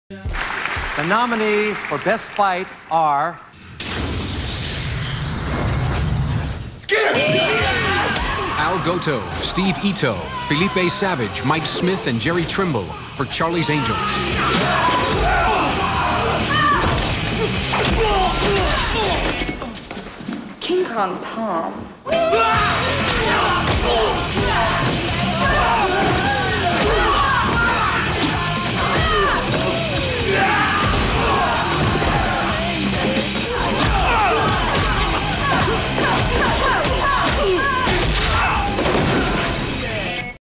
The nominees for Best Fight are... Al Goto, Steve Ito, Felipe Savage, Mike Smith, and Jerry Trimble for Charlie's Angels. King Kong Palm.